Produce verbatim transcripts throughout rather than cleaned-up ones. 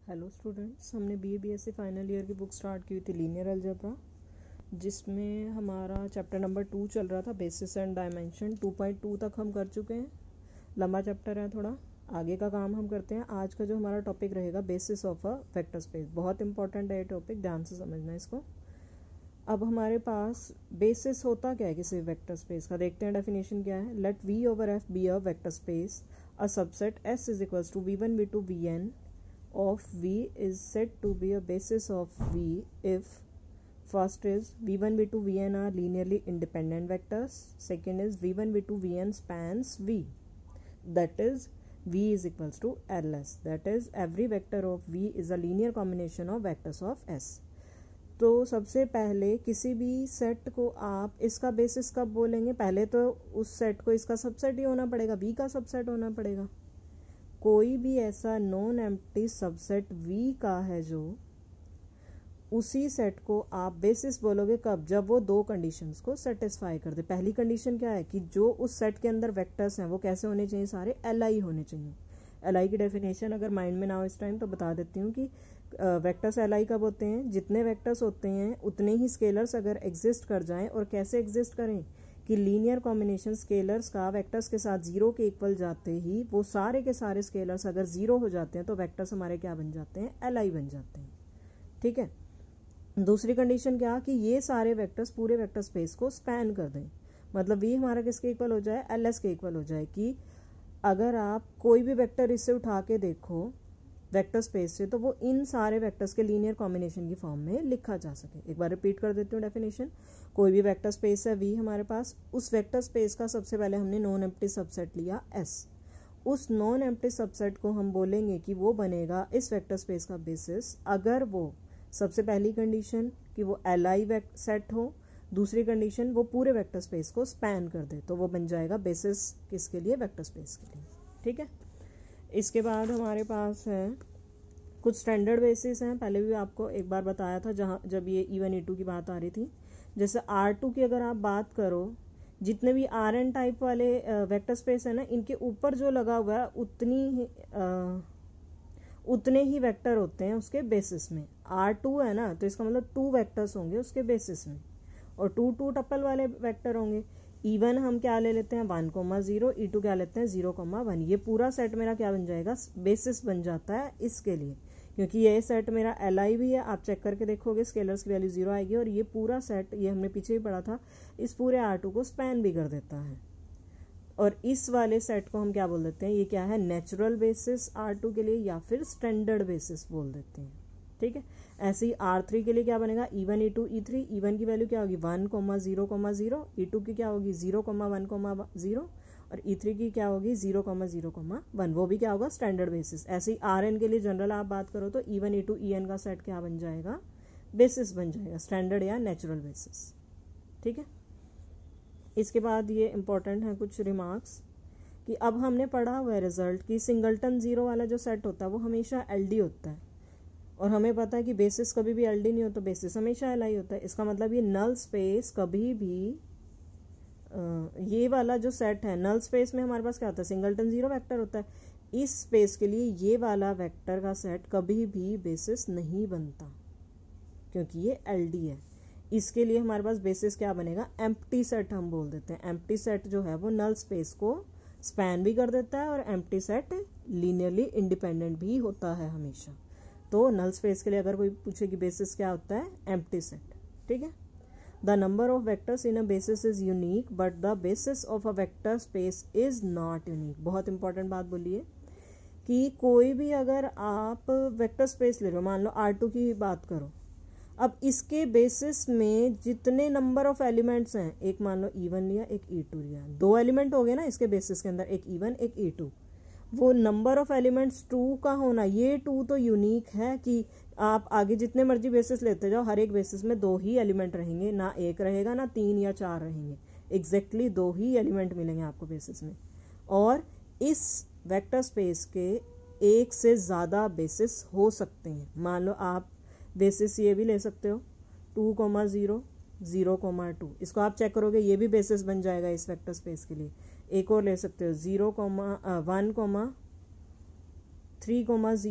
Hello students, हमने B A B S C final year की book start की हुई थी लीनियर अलजेब्रा, जिसमें हमारा चैप्टर नंबर टू चल रहा था basis and dimension. Two point two तक हम कर चुके हैं। लंबा चैप्टर है थोड़ा, आगे का काम हम करते हैं। आज का जो हमारा टॉपिक रहेगा basis of a vector space, बहुत इंपॉर्टेंट है ये टॉपिक, ध्यान से समझना इसको। अब हमारे पास बेसिस होता क्या है किसी वेक्टर स्पेस का, देखते हैं डेफिनेशन क्या है। Let V over F be a vector space, a subset S is equals to we one we two we N of V is said to be a basis of V if first is V one, V two, Vn are linearly independent vectors. Second is V one, V two, Vn spans V. That is V is equals to L S. That is every vector of V is a linear combination of vectors of S. तो सबसे पहले किसी भी set को आप इसका basis कब बोलेंगे? पहले तो उस सेट को इसका सबसेट ही होना पड़ेगा, V का सबसेट होना पड़ेगा। कोई भी ऐसा नॉन एम्प्टी सबसेट V का है जो, उसी सेट को आप बेसिस बोलोगे कब? जब वो दो कंडीशंस को सेटिस्फाई कर दे। पहली कंडीशन क्या है कि जो उस सेट के अंदर वेक्टर्स हैं वो कैसे होने चाहिए? सारे एल आई होने चाहिए। एल आई की डेफिनेशन अगर माइंड में ना हो इस टाइम तो बता देती हूँ कि वेक्टर्स एल आई कब होते हैं? जितने वेक्टर्स होते हैं उतने ही स्केलर्स अगर एग्जिस्ट कर जाएं। और कैसे एग्जिस्ट करें? कि लीनियर कॉम्बिनेशन स्केलर्स का वेक्टर्स के साथ जीरो के इक्वल जाते ही वो सारे के सारे स्केलर्स अगर जीरो हो जाते हैं तो वेक्टर्स हमारे क्या बन जाते हैं? एल आई बन जाते हैं। ठीक है। दूसरी कंडीशन क्या कि ये सारे वेक्टर्स पूरे वेक्टर स्पेस को स्पैन कर दें। मतलब वी हमारा किसके इक्वल हो जाए? एल एस के इक्वल हो जाए। कि अगर आप कोई भी वेक्टर इससे उठा के देखो वेक्टर स्पेस से, तो वो इन सारे वेक्टर्स के लीनियर कॉम्बिनेशन की फॉर्म में लिखा जा सके। एक बार रिपीट कर देती हूँ डेफिनेशन। कोई भी वेक्टर स्पेस है V हमारे पास, उस वेक्टर स्पेस का सबसे पहले हमने नॉन एम्प्टी सबसेट लिया S। उस नॉन एम्प्टी सबसेट को हम बोलेंगे कि वो बनेगा इस वेक्टर स्पेस का बेसिस अगर वो सबसे पहली कंडीशन कि वो एल आई सेट हो, दूसरी कंडीशन वो पूरे वेक्टर स्पेस को स्पैन कर दे, तो वो बन जाएगा बेसिस किसके लिए? वेक्टर स्पेस के लिए। ठीक है। इसके बाद हमारे पास है कुछ स्टैंडर्ड बेसिस हैं। पहले भी आपको एक बार बताया था जहाँ जब ये ई वन ई टू की बात आ रही थी। जैसे आर टू की अगर आप बात करो, जितने भी आर एन टाइप वाले वेक्टर स्पेस है ना, इनके ऊपर जो लगा हुआ है उतनी ही आ, उतने ही वेक्टर होते हैं उसके बेसिस में। आर टू है ना, तो इसका मतलब टू वेक्टर्स होंगे उसके बेसिस में, और टू टू टपल वाले वेक्टर होंगे। ई वन हम क्या ले लेते हैं? One comma zero. E two क्या लेते हैं? Zero comma one. ये पूरा सेट मेरा क्या बन जाएगा? बेसिस बन जाता है इसके लिए, क्योंकि ये सेट मेरा एल आई भी है। आप चेक करके देखोगे स्केलर्स की वैल्यू जीरो आएगी, और ये पूरा सेट, ये हमने पीछे ही पढ़ा था, इस पूरे आर टू को स्पैन भी कर देता है। और इस वाले सेट को हम क्या बोल देते हैं? ये क्या है? नेचुरल बेसिस आर टू के लिए, या फिर स्टैंडर्ड बेसिस बोल देते हैं। ठीक है। ऐसे ही आर थ्री के लिए क्या बनेगा? E one E two E three. E one की वैल्यू क्या होगी? One comma zero comma zero. E two की क्या होगी? Zero comma one comma zero. और ई थ्री की क्या होगी? Zero comma zero comma one. वो भी क्या होगा? Standard basis. ऐसे ही आर एन के लिए जनरल आप बात करो तो E one E two E N का सेट क्या बन जाएगा? बेसिस बन जाएगा, स्टैंडर्ड या नेचुरल बेसिस। ठीक है। इसके बाद ये इंपॉर्टेंट है कुछ रिमार्क्स कि अब हमने पढ़ा हुआ है रिजल्ट कि सिंगलटन जीरो वाला जो सेट होता है वो हमेशा एल डी होता है, और हमें पता है कि बेसिस कभी भी एल डी नहीं होता, बेसिस हमेशा एल आई होता है। इसका मतलब ये नल स्पेस कभी भी आ, ये वाला जो सेट है नल स्पेस में हमारे पास क्या होता है? सिंगलटन जीरो वेक्टर होता है। इस स्पेस के लिए ये वाला वेक्टर का सेट कभी भी बेसिस नहीं बनता, क्योंकि ये एल डी है। इसके लिए हमारे पास बेसिस क्या बनेगा? एम्प्टी सेट हम बोल देते हैं। एम्प्टी सेट जो है वो नल स्पेस को स्पैन भी कर देता है, और एम्प्टी सेट लीनियरली इंडिपेंडेंट भी होता है हमेशा। तो नल स्पेस के लिए अगर कोई पूछे कि बेसिस क्या होता है? Empty set. ठीक है। The number of vectors in a basis is unique, but the basis of a vector space is not unique. बहुत इंपॉर्टेंट बात बोलिए कि कोई भी अगर आप वेक्टर स्पेस ले रहे हो, मान लो आर टू की बात करो, अब इसके बेसिस में जितने नंबर ऑफ एलिमेंट्स हैं, एक मान लो ई वन लिया, एक ई टू लिया, दो एलिमेंट हो गए ना इसके बेसिस के अंदर, एक ई वन एक ई टू। वो नंबर ऑफ एलिमेंट्स टू का होना, ये टू तो यूनिक है कि आप आगे जितने मर्जी बेसिस लेते जाओ, हर एक बेसिस में दो ही एलिमेंट रहेंगे, ना एक रहेगा ना तीन या चार रहेंगे, एग्जैक्टली दो ही एलिमेंट मिलेंगे आपको बेसिस में। और इस वेक्टर स्पेस के एक से ज़्यादा बेसिस हो सकते हैं। मान लो आप बेसिस ये भी ले सकते हो, two comma zero, zero comma two. इसको आप चेक करोगे ये भी बेसिस बन जाएगा इस वेक्टर स्पेस के लिए। एक और ले सकते हो zero comma one comma three comma zero,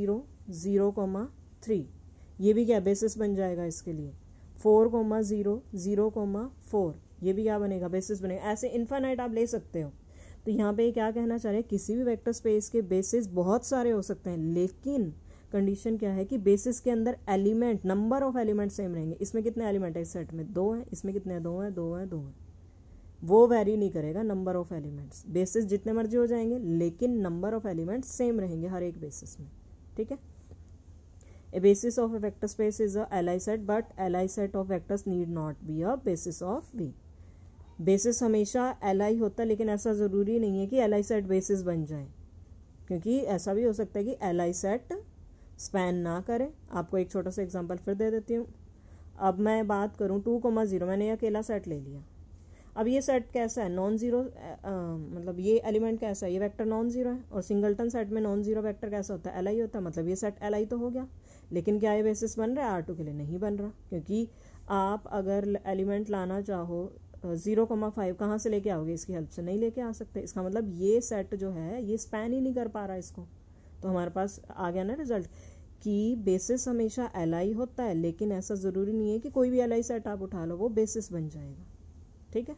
zero comma three, ये भी क्या बेसिस बन जाएगा इसके लिए। Four comma zero, zero comma four, ये भी क्या बनेगा बेसिस बनेगा। ऐसे इन्फानाइट आप ले सकते हो। तो यहाँ पे क्या कहना चाह रहे हैं, किसी भी वेक्टर स्पेस के बेसिस बहुत सारे हो सकते हैं, लेकिन कंडीशन क्या है कि बेसिस के अंदर element, number of element same रहेंगे। इसमें कितने एलिमेंट है, इस सेट में दो हैं, इसमें कितने हैं, दो हैं, दो हैं, दो हैं, वो वैरी नहीं करेगा नंबर ऑफ एलिमेंट्स। बेसिस जितने मर्जी हो जाएंगे लेकिन नंबर ऑफ एलिमेंट्स सेम रहेंगे हर एक बेसिस में, ठीक है। A basis of a vector space is a Li set, but Li set of vectors need not be a basis of V. Basis हमेशा Li होता है, लेकिन ऐसा ज़रूरी नहीं है कि Li सेट बेसिस बन जाए, क्योंकि ऐसा भी हो सकता है कि Li सेट स्पैन ना करे। आपको एक छोटा सा एग्जांपल फिर दे देती हूँ। अब मैं बात करूँ टू कोमा ज़ीरो, मैंने ये अकेला सेट ले लिया। अब ये सेट कैसा है, नॉन ज़ीरो, मतलब ये एलिमेंट कैसा है, ये वेक्टर नॉन ज़ीरो है, और सिंगलटन सेट में नॉन ज़ीरो वेक्टर कैसा होता है, Li होता है, मतलब ये सेट Li तो हो गया। लेकिन क्या ये बेसिस बन रहा है आर टू के लिए, नहीं बन रहा, क्योंकि आप अगर एलिमेंट लाना चाहो ज़ीरो कोमा फाइव कहाँ से लेके आओगे, इसकी हेल्प से नहीं लेके आ सकते। इसका मतलब ये सेट जो है ये स्पैन ही नहीं कर पा रहा इसको। तो हमारे पास आ गया ना रिजल्ट कि बेसिस हमेशा Li होता है, लेकिन ऐसा ज़रूरी नहीं है कि कोई भी Li सेट आप उठा लो वो बेसिस बन जाएगा, ठीक है।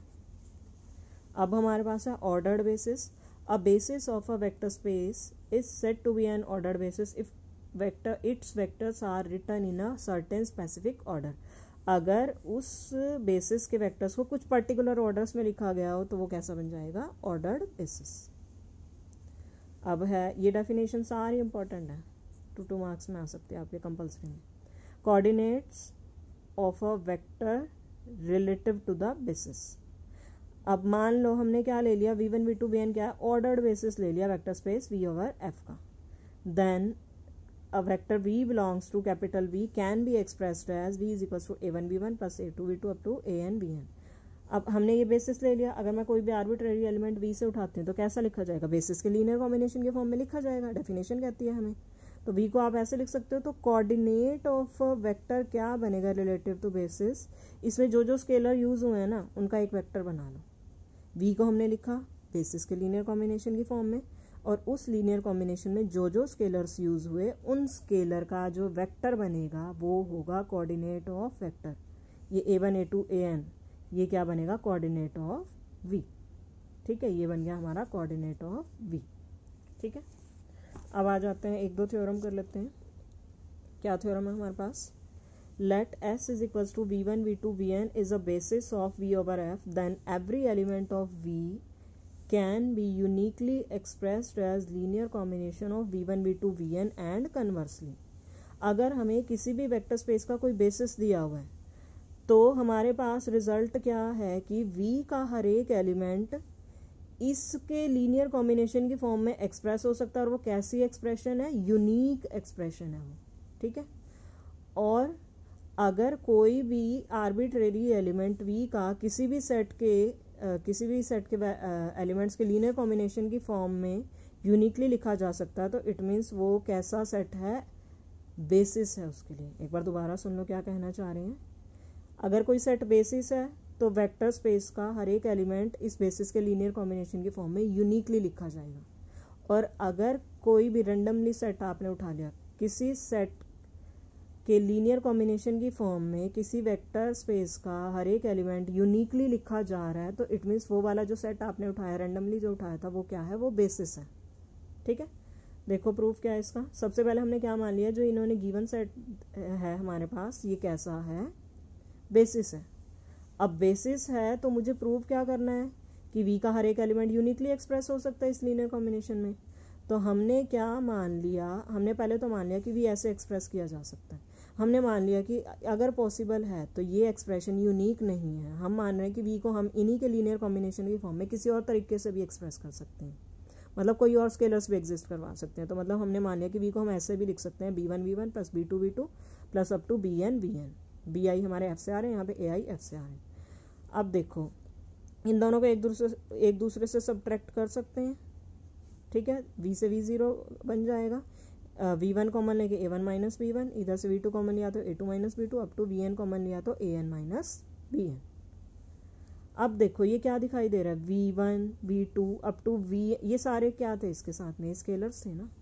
अब हमारे पास है ordered basis. A basis of a vector space is said to B an ordered basis if vector its vectors are written in a certain specific order. अगर उस बेसिस के वेक्टर्स को कुछ पर्टिकुलर ऑर्डर्स में लिखा गया हो तो वो कैसा बन जाएगा, ऑर्डर्ड बेसिस। अब है ये डेफिनेशन सारी इंपॉर्टेंट है, टू टू मार्क्स में आ सकती है आपके कंपल्सरी में। Coordinates of a vector relative to the basis. अब मान लो हमने क्या ले लिया, v one we two we n क्या है, ऑर्डर्ड बेसिस ले लिया vector space v over f का। Then a vector v belongs to capital V can be expressed as v is equals to a one v one plus a two v two up to a n v n। अब हमने ये basis ले लिया। अगर मैं कोई भी arbitrary element v से उठाती हूँ तो कैसा लिखा जाएगा, बेसिस के लीनियर कॉम्बिनेशन के फॉर्म में लिखा जाएगा, डेफिनेशन कहती है हमें। तो v को आप ऐसे लिख सकते हो। तो कोऑर्डिनेट ऑफ वेक्टर क्या बनेगा रिलेटिव टू बेसिस, इसमें जो जो स्केलर यूज हुए हैं ना उनका एक वेक्टर बना लो। v को हमने लिखा बेसिस के लीनियर कॉम्बिनेशन की फॉर्म में, और उस लीनियर कॉम्बिनेशन में जो जो स्केलर्स यूज हुए उन स्केलर का जो वेक्टर बनेगा वो होगा कोऑर्डिनेट ऑफ वेक्टर। ये a one a two a n ये क्या बनेगा, कोऑर्डिनेट ऑफ v, ठीक है। ये बन गया हमारा कोऑर्डिनेट ऑफ v, ठीक है। अब आ जाते हैं एक दो थ्योरम कर लेते हैं। क्या थ्योरम है हमारे पास, let s is equals to we one we two we n is a basis of v over f, then every element of v can be uniquely expressed as linear combination of v one we two we n and conversely। अगर हमें किसी भी vector space का कोई basis दिया हुआ है तो हमारे पास रिजल्ट क्या है कि v का हर एक एलिमेंट इसके लीनियर कॉम्बिनेशन की फॉर्म में एक्सप्रेस हो सकता है, और वो कैसी एक्सप्रेशन है, यूनिक एक्सप्रेशन है वो, ठीक है। और अगर कोई भी आर्बिट्रेरी एलिमेंट v का किसी भी सेट के Uh, किसी भी सेट के एलिमेंट्स uh, के लीनियर कॉम्बिनेशन की फॉर्म में यूनिकली लिखा जा सकता है, तो इट मीन्स वो कैसा सेट है, बेसिस है उसके लिए। एक बार दोबारा सुन लो क्या कहना चाह रहे हैं। अगर कोई सेट बेसिस है तो वेक्टर स्पेस का हर एक एलिमेंट इस बेसिस के लीनियर कॉम्बिनेशन की फॉर्म में यूनिकली लिखा जाएगा। और अगर कोई भी रेंडमली सेट आपने उठा लिया किसी सेट के लीनियर कॉम्बिनेशन की फॉर्म में किसी वेक्टर स्पेस का हर एक एलिमेंट यूनिकली लिखा जा रहा है, तो इट मीन्स वो वाला जो सेट आपने उठाया रेंडमली जो उठाया था वो क्या है, वो बेसिस है, ठीक है। देखो प्रूफ क्या है इसका। सबसे पहले हमने क्या मान लिया, जो इन्होंने गिवन सेट है हमारे पास ये कैसा है, बेसिस है। अब बेसिस है तो मुझे प्रूव क्या करना है कि वी का हर एक एलिमेंट यूनिकली एक्सप्रेस हो सकता है इस लीनियर कॉम्बिनेशन में। तो हमने क्या मान लिया, हमने पहले तो मान लिया कि वी ऐसे एक्सप्रेस किया जा सकता है। हमने मान लिया कि अगर पॉसिबल है तो ये एक्सप्रेशन यूनिक नहीं है। हम मान रहे हैं कि वी को हम इन्हीं के लीनियर कॉम्बिनेशन की फॉर्म में किसी और तरीके से भी एक्सप्रेस कर सकते हैं, मतलब कोई और स्केलर्स भी एग्जिस्ट करवा सकते हैं। तो मतलब हमने मान लिया कि वी को हम ऐसे भी लिख सकते हैं b one v one plus b two v two plus up to B n v n. B i हमारे एफ से आ रहे हैं, यहाँ पे ए आई एफ से आ रहे हैं। अब देखो इन दोनों को एक दूसरे एक दूसरे से सब्ट्रैक्ट कर सकते हैं, ठीक है। वी से वी जीरो बन जाएगा, वी वन कॉमन लेके a one minus b one, इधर से वी टू कॉमन लिया तो a two minus b two, up to we n common लिया तो a n minus b n. अब देखो ये क्या दिखाई दे रहा है, v one we two up to v, ये सारे क्या थे इसके साथ में, स्केलर्स थे ना।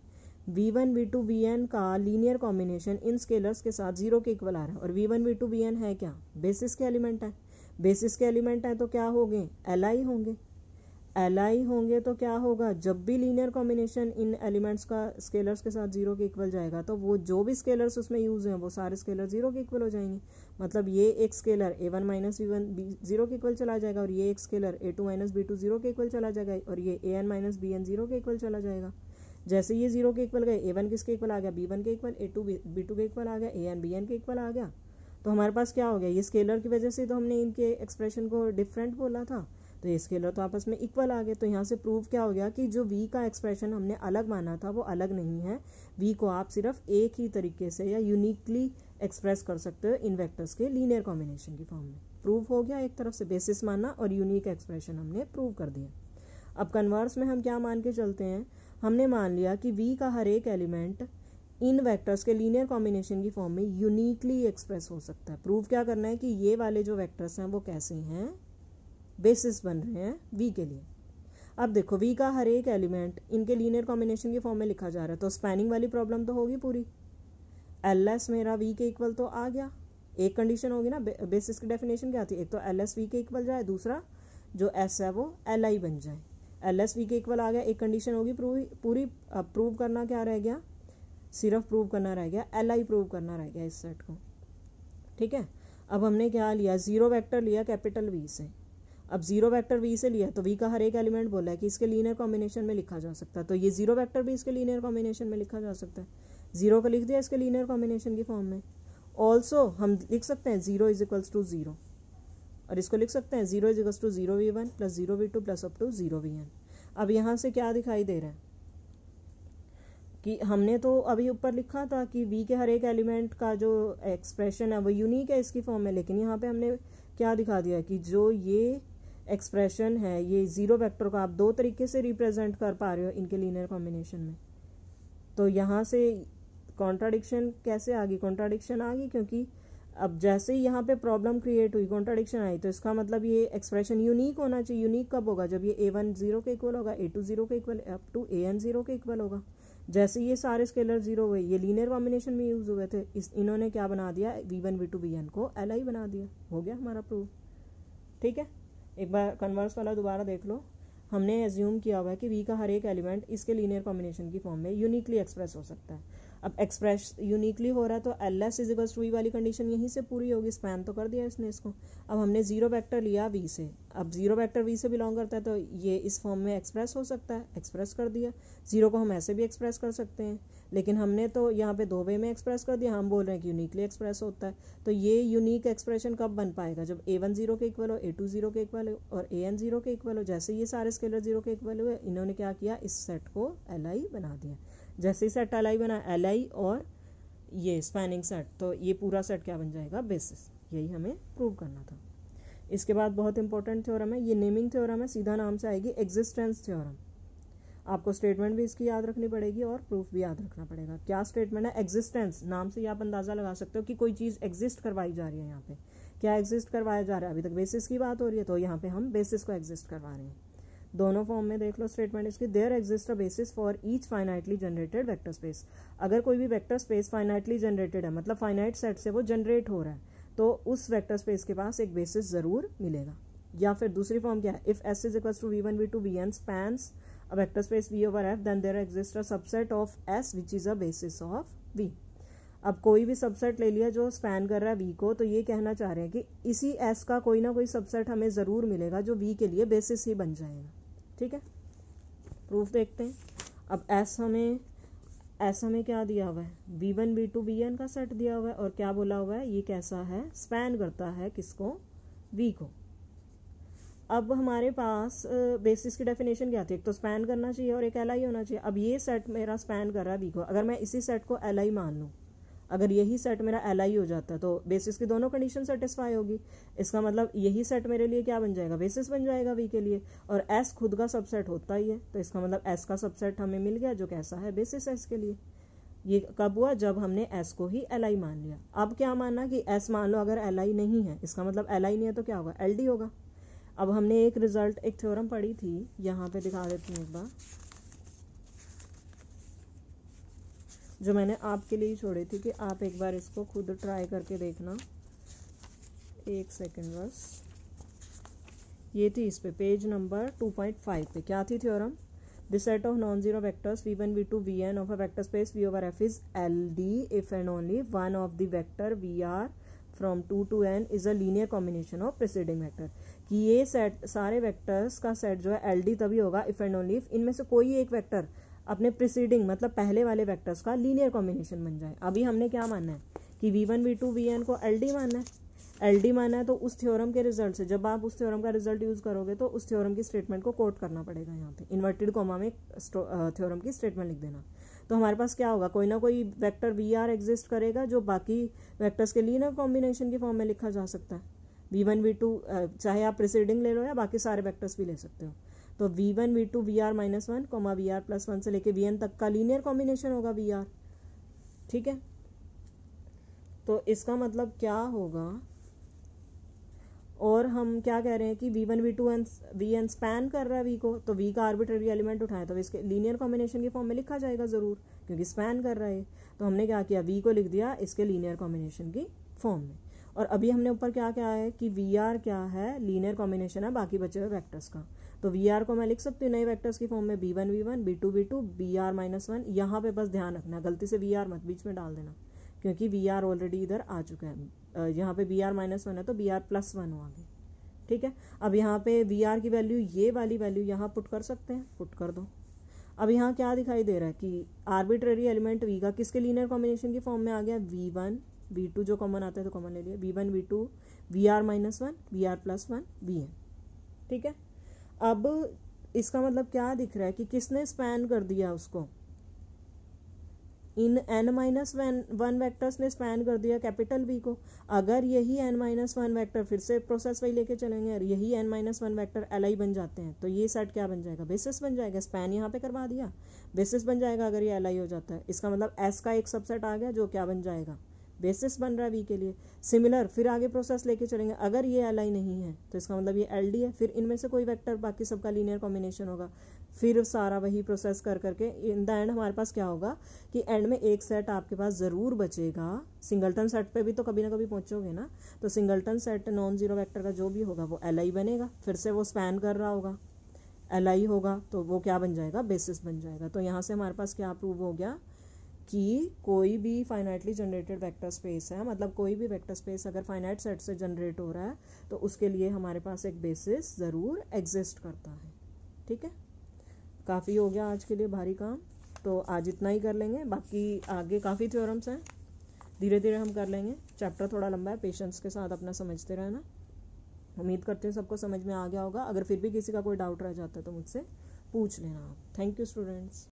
V one we two we n का लीनियर कॉम्बिनेशन इन स्केलर्स के साथ जीरो के इक्वल आ रहा है, और v one we two we n है क्या, बेसिस के एलिमेंट है। बेसिस के एलिमेंट है तो क्या होंगे, एल आई होंगे। एल आई होंगे तो क्या होगा, जब भी लीनियर कॉम्बिनेशन इन एलिमेंट्स का स्केलर्स के साथ जीरो के इक्वल जाएगा तो वो जो भी स्केलर्स उसमें यूज हैं वो सारे स्केलर जीरो के इक्वल हो जाएंगे। मतलब ये एक scalar a one minus v one b zero के इक्वल चला जाएगा, और ये एक scalar a two minus b two zero के इक्वल चला जाएगा, और ये a n minus b n zero के इक्वल चला जाएगा। जैसे ये जीरो के इक्वल गए, ए वन किसके इक्वल आ गया, बी वन के equal, a two b two के इक्वल आ गया, ए एन बी एन के इक्वल आ गया। तो हमारे पास क्या हो गया, ये स्केलर की वजह से तो हमने इनके एक्सप्रेशन को डिफरेंट बोला था, तो ये स्केलर तो आपस में इक्वल आ गए। तो यहाँ से प्रूव क्या हो गया कि जो v का एक्सप्रेशन हमने अलग माना था वो अलग नहीं है। v को आप सिर्फ एक ही तरीके से या यूनिकली एक्सप्रेस कर सकते हो इन वेक्टर्स के लीनियर कॉम्बिनेशन की फॉर्म में। प्रूव हो गया, एक तरफ से बेसिस माना और यूनिक एक्सप्रेशन हमने प्रूव कर दिया। अब कन्वर्स में हम क्या मान के चलते हैं, हमने मान लिया कि v का हर एक एलिमेंट इन वेक्टर्स के लीनियर कॉम्बिनेशन की फॉर्म में यूनिकली एक्सप्रेस हो सकता है। प्रूव क्या करना है कि ये वाले जो वेक्टर्स हैं वो कैसे हैं, बेसिस बन रहे हैं v के लिए। अब देखो v का हर एक एलिमेंट इनके लीनियर कॉम्बिनेशन की फॉर्म में लिखा जा रहा है, तो स्पैनिंग वाली प्रॉब्लम तो होगी पूरी। एल एस मेरा v के इक्वल तो आ गया, एक कंडीशन होगी ना, बेसिस की डेफिनेशन क्या थी, एक तो एल एस वी के इक्वल जाए, दूसरा जो s है वो एल आई बन जाए। एल एस वी के इक्वल आ गया, एक कंडीशन होगी पूरी। अब प्रूव करना क्या रह गया, सिर्फ प्रूव करना रह गया, एल आई प्रूव करना रह गया इस सेट को। ठीक है, अब हमने क्या लिया, जीरो वेक्टर लिया कैपिटल वी से। अब जीरो वेक्टर वी से लिया तो वी का हर एक एलिमेंट बोला है कि इसके लीनियर कॉम्बिनेशन में लिखा जा सकता है, तो ये जीरो वेक्टर भी इसके लीनियर कॉम्बिनेशन में लिखा जा सकता है। जीरो को लिख दिया इसके लीनियर कॉम्बिनेशन की फॉर्म में। ऑल्सो हम लिख सकते हैं zero is equals to zero, और इसको लिख सकते हैं zero is equals to zero v one plus zero v two plus up to zero v n. अब यहाँ से क्या दिखाई दे रहा है कि हमने तो अभी ऊपर लिखा था कि v के हर एक एलिमेंट का जो एक्सप्रेशन है वो यूनिक है इसकी फॉर्म में, लेकिन यहाँ पे हमने क्या दिखा दिया कि जो ये एक्सप्रेशन है ये जीरो वेक्टर को आप दो तरीके से रिप्रेजेंट कर पा रहे हो इनके लीनियर कॉम्बिनेशन में। तो यहाँ से कॉन्ट्राडिक्शन कैसे आ गई, कॉन्ट्राडिक्शन आ गई क्योंकि अब जैसे ही यहाँ पे प्रॉब्लम क्रिएट हुई, कॉन्ट्राडिक्शन आई, तो इसका मतलब ये एक्सप्रेशन यूनिक होना चाहिए। यूनिक कब होगा, जब ये ए वन जीरो के इक्वल होगा, ए टू जीरो के equal, up to a n zero के इक्वल होगा। जैसे ये सारे स्केलर जीरो हुए, ये लीनियर कॉम्बिनेशन में यूज हुए थे, इस इन्होंने क्या बना दिया, v one we two we n को एल आई बना दिया। हो गया हमारा प्रूफ। ठीक है, एक बार कन्वर्स वाला दोबारा देख लो। हमने एज्यूम किया हुआ है कि v का हर एक एलिमेंट इसके लीनियर कॉम्बिनेशन की फॉर्म में यूनिकली एक्सप्रेस हो सकता है। अब एक्सप्रेस यूनिकली हो रहा है तो L S is equals to v वाली कंडीशन यहीं से पूरी होगी, स्पैन तो कर दिया इसने इसको। अब हमने जीरो वेक्टर लिया v से, अब जीरो वेक्टर v से बिलोंग करता है तो ये इस फॉर्म में एक्सप्रेस हो सकता है, एक्सप्रेस कर दिया। जीरो को हम ऐसे भी एक्सप्रेस कर सकते हैं, लेकिन हमने तो यहाँ पे दो वे में एक्सप्रेस कर दिया, हम बोल रहे हैं कि यूनिकली एक्सप्रेस होता है। तो ये यूनिक एक्सप्रेशन कब बन पाएगा, जब ए वन जीरो के इक्वल हो, ए टू जीरो के इक्वल हो और ए एन जीरो के इक्वल हो। जैसे ये सारे स्केलर जीरो के इक्वल हुए, इन्होंने क्या किया, इस सेट को एल आई बना दिया। जैसे ही सेट एल आई बना, एल आई और ये स्पैनिंग सेट, तो ये पूरा सेट क्या बन जाएगा, बेसिस। यही हमें प्रूव करना था। इसके बाद बहुत इंपॉर्टेंट थ्योरम है, ये नेमिंग थ्योरम है, सीधा नाम से आएगी एग्जिस्टेंस थ्योरम। आपको स्टेटमेंट भी इसकी याद रखनी पड़ेगी और प्रूफ भी याद रखना पड़ेगा। क्या स्टेटमेंट है, एग्जिस्टेंस। नाम से ही आप अंदाजा लगा सकते हो कि कोई चीज़ एग्जिस्ट करवाई जा रही है। यहाँ पे क्या एग्जिस्ट करवाया जा रहा है, अभी तक बेसिस की बात हो रही है, तो यहाँ पे हम बेसिस को एग्जिस्ट करवा रहे हैं। दोनों फॉर्म में देख लो स्टेटमेंट इसकी, there exist a basis for each finitely generated vector space. अगर कोई भी वेक्टर स्पेस फाइनाइटली जनरेटेड है, मतलब फाइनाइट सेट से वो जनरेट हो रहा है, तो उस वेक्टर स्पेस के पास एक बेसिस जरूर मिलेगा। या फिर दूसरी फॉर्म क्या है, if s is equals to we one we two we n spans a vector space v over f, then there exists a subset of s which is a basis of v। अब कोई भी subset ले लिया जो span कर रहा है v को, तो ये कहना चाह रहे हैं कि इसी s का कोई ना कोई सबसेट हमें ज़रूर मिलेगा जो v के लिए बेसिस ही बन जाएगा। ठीक है, प्रूफ देखते हैं। अब s हमें s हमें क्या दिया हुआ है, v one we two we n का सेट दिया हुआ है, और क्या बोला हुआ है, ये कैसा है, स्पैन करता है किसको, v को। अब हमारे पास बेसिस की डेफिनेशन क्या थी, एक तो स्पैन करना चाहिए और एक एल आई होना चाहिए। अब ये सेट मेरा स्पैन कर रहा है वी को, अगर मैं इसी सेट को एल आई मान लूँ, अगर यही सेट मेरा एल आई हो जाता है तो बेसिस की दोनों कंडीशन सेटिस्फाई होगी। इसका मतलब यही सेट मेरे लिए क्या बन जाएगा, बेसिस बन जाएगा वी के लिए, और एस खुद का सबसेट होता ही है, तो इसका मतलब एस का सबसेट हमें मिल गया जो कैसा है, बेसिस है इसके लिए। ये कब हुआ, जब हमने एस को ही एल आई मान लिया। अब क्या मानना कि एस मान लो अगर एल आई नहीं है, इसका मतलब एल आई नहीं है तो क्या होगा, एल डी होगा। अब हमने एक रिजल्ट, एक थ्योरम पढ़ी थी, यहाँ पे दिखा देती हूँ एक बार। जो मैंने आपके लिए ही छोड़ी थी कि आप एक बार इसको खुद ट्राई करके देखना। एक सेकेंड बस, ये थी इस पे page number two point five पे क्या थी theorem, the set of non zero vectors v one we two we n of a vector space v over f is L D if and only one of the vector v r from two to n is a linear combination of preceding vector, कि ये set सारे vectors का set जो है L D तभी होगा if and only if इनमें से कोई एक वेक्टर अपने प्रिसीडिंग मतलब पहले वाले वेक्टर्स का लीनियर कॉम्बिनेशन बन जाए। अभी हमने क्या मानना है कि v one we two we n को एल डी मानना है, एल डी माना है तो उस थ्योरम के रिजल्ट से जब आप उस थ्योरम का रिजल्ट यूज करोगे तो उस थ्योरम की स्टेटमेंट को कोट करना पड़ेगा, यहाँ पे इन्वर्टेड कॉमा में थ्योरम की स्टेटमेंट लिख देना। तो हमारे पास क्या होगा, कोई ना कोई वेक्टर वी आर एग्जिस्ट करेगा जो बाकी वेक्टर्स के लीनियर कॉम्बिनेशन की फॉर्म में लिखा जा सकता है। वी वन वी टू चाहे आप प्रिसीडिंग ले लो या बाकी सारे वेक्टर्स भी ले सकते हो। तो v one we two v r minus one comma v r plus one से लेके वी एन तक का लीनियर कॉम्बिनेशन होगा वी आर। ठीक है, तो इसका मतलब क्या होगा, और हम क्या कह रहे हैं कि v one we two n v n span कर रहा है वी को, तो वी का आर्बिट्रेरी एलिमेंट उठाए तो इसके लीनियर कॉम्बिनेशन की फॉर्म में लिखा जाएगा जरूर, क्योंकि स्पैन कर रहा है। तो हमने क्या किया, वी को लिख दिया इसके लीनियर कॉम्बिनेशन की फॉर्म में। और अभी हमने ऊपर क्या क्या है कि वी आर क्या है, लीनियर कॉम्बिनेशन है बाकी बचे हुए वैक्टर्स का। तो वी आर को मैं लिख सकती हूँ नए वैक्टर्स की फॉर्म में b one v one b two b two b r minus one. यहाँ पे बस ध्यान रखना, गलती से वी आर मत बीच में डाल देना, क्योंकि वी आर ऑलरेडी इधर आ चुका है। यहाँ पे बी आर माइनस वन है तो बी आर प्लस वन हो आगे। ठीक है, अब यहाँ पे वी आर की वैल्यू ये वाली वैल्यू यहाँ पुट कर सकते हैं, पुट कर दो। अब यहाँ क्या दिखाई दे रहा है कि आर्बिट्रेरी एलिमेंट वी का किसके लीनियर कॉम्बिनेशन की फॉर्म में आ गया, वी वन वी टू जो कॉमन आता है तो कॉमन ले लिया, v one we two v r minus one v r plus one v n. ठीक है, अब इसका मतलब क्या दिख रहा है कि किसने स्पैन कर दिया उसको, इन n minus one one vectors ने स्पैन कर दिया कैपिटल वी को। अगर यही एन माइनस वन वैक्टर, फिर से प्रोसेस वही लेके चलेंगे, और यही n minus one vector L I बन जाते हैं तो ये सेट क्या बन जाएगा, बेसिस बन जाएगा। स्पैन यहाँ पे करवा दिया, बेसिस बन जाएगा अगर ये एल आई हो जाता है। इसका मतलब एस का एक सबसेट आ गया जो क्या बन जाएगा, बेसिस बन रहा है वी के लिए। सिमिलर फिर आगे प्रोसेस लेके चलेंगे, अगर ये एल आई नहीं है तो इसका मतलब ये एल डी है, फिर इनमें से कोई वेक्टर बाकी सबका लीनियर कॉम्बिनेशन होगा। फिर सारा वही प्रोसेस कर करके इन द एंड हमारे पास क्या होगा कि एंड में एक सेट आपके पास ज़रूर बचेगा। सिंगलटन सेट पे भी तो कभी ना कभी पहुंचोगे ना, तो singleton set non zero vector का जो भी होगा वो एल आई बनेगा, फिर से वो स्पैन कर रहा होगा, एल आई होगा तो वो क्या बन जाएगा, बेसिस बन जाएगा। तो यहाँ से हमारे पास क्या प्रूव हो गया कि कोई भी फाइनाइटली जनरेटेड वेक्टर स्पेस है, मतलब कोई भी वेक्टर स्पेस अगर फाइनाइट सेट से जनरेट हो रहा है तो उसके लिए हमारे पास एक बेसिस ज़रूर एग्जिस्ट करता है। ठीक है, काफ़ी हो गया आज के लिए भारी काम, तो आज इतना ही कर लेंगे, बाकी आगे काफ़ी थ्योरम्स हैं, धीरे धीरे हम कर लेंगे। चैप्टर थोड़ा लंबा है, पेशेंस के साथ अपना समझते रहना। उम्मीद करते हैं सबको समझ में आ गया होगा। अगर फिर भी किसी का कोई डाउट रह जाता है तो मुझसे पूछ लेना आप। Thank you students.